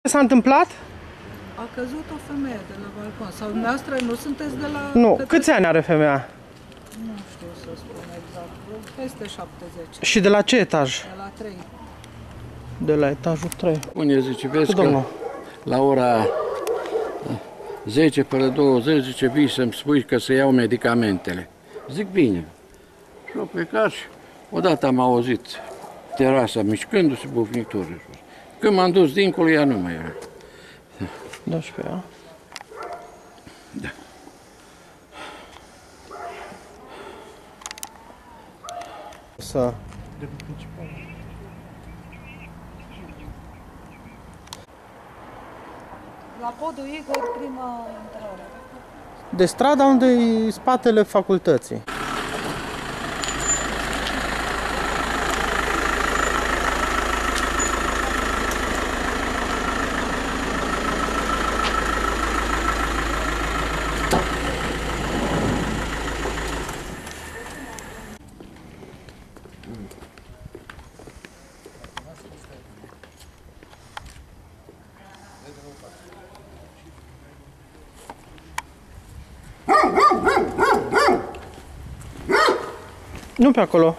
Ce s-a întâmplat? A căzut o femeie de la balcon. Sau dumneavoastră nu sunteți de la... Nu. Câți ani are femeia? Nu știu să spun exact. Peste 70. Și de la ce etaj? De la 3. De la etajul 3. Unde zice, vezi că la ora 10 fără 20, zice, vii să-mi spui că să iau medicamentele. Zic, bine. Și au plecat și odată am auzit terasa mișcându-se, bufnituri. Când m-am dus dincolo, ea nu mai era. 12 ani. Da. Să... La podul Igor, prima intrare. De strada unde e spatele facultății. Nu pe acolo.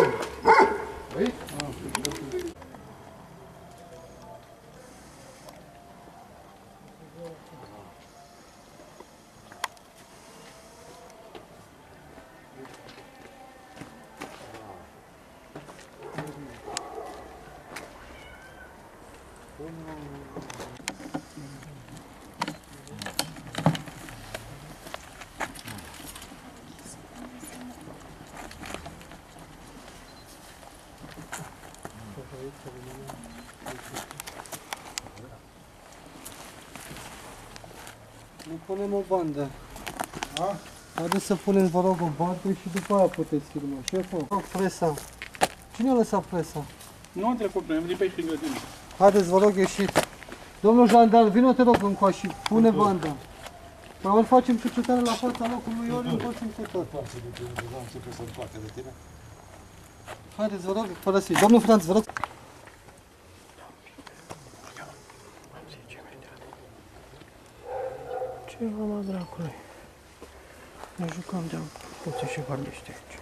Nu punem o bandă. A? Haideți să punem, vă rog, o bandă și după aia puteți filma. Șeful, presa. Cine a lăsat presa? Nu am trecut noi, am din pe aici în grădină. Haideți, vă rog, ieșiți. Domnul jandar, vină te rog încoa și pune banda. Păi ori facem cercetare la fața locului, ori încoațim cu tot. Haideți, vă rog, părăsiți. Domnul Franț, vă rog. Ce mama dracului? Ne jucăm de-am puțin și gardiște aici.